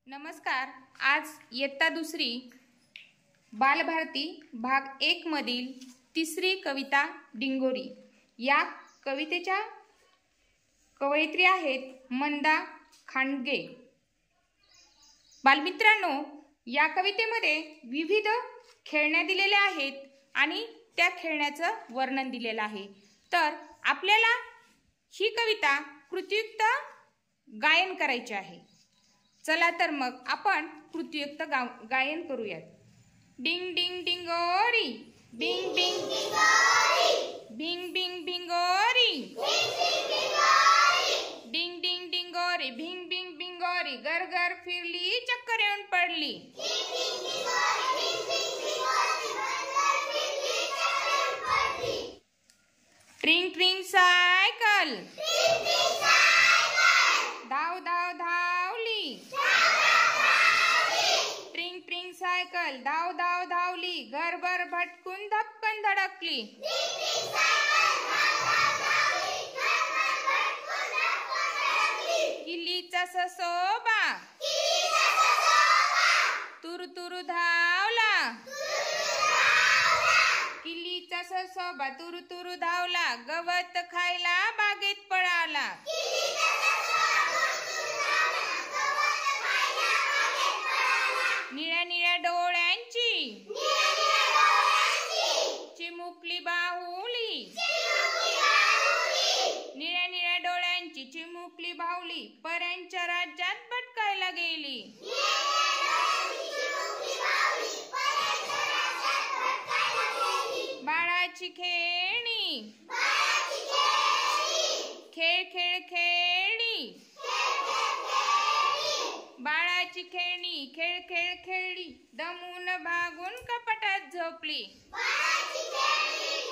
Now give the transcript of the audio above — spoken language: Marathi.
नमस्कार। आज इयत्ता दुसरी बालभारती भाग 1 मधील तिसरी कविता डिंगोरी। या कवितेच्या कवयित्री आहेत मंदा खांडगे। बालमित्रांनो, या कवितेमध्ये विविध खेळण्या दिलेल्या आहेत आणि त्या खेळण्याचं वर्णन दिलेलं आहे। तर आपल्याला ही कविता कृतीयुक्त गायन करायचे आहे। चला तर मग आपण कृतीयुक्त गायन करूयात। डिंग डिंग डिंगोरी, बिंग बिंग डिंगोरी, बिंग बिंग बिंगोरी, डिंग डिंग डिंगोरी, बिंग बिंग बिंगोरी, घर घर फिरली चक्कर येऊन पडली। ट्रिंग ट्रिंग सायकल, धाव धाव धावली, ट्रिंग ट्रिंग सायकल धाव धाव धावली, घरभर भटकून धपकन धडकली। किल्लीचा ससोबा तुरु तुरु धावला, किल्लीचा ससोबा तुरु तुरु धावला, गवत खायला बागेत पळाला। निळ्या निळ्या डोळ्यांची चिमुकली बाहुली, निळ्या निळ्या डोळ्यांची चिमुकली बाहुली, पऱ्यांच्या राज्यात भटकायला गेली। बाळाची खेळणी खेळ खेळ खेळली, बाळाची खेळणी खेळ खेळ खेळली, दमून भागून कपाटात झोपली।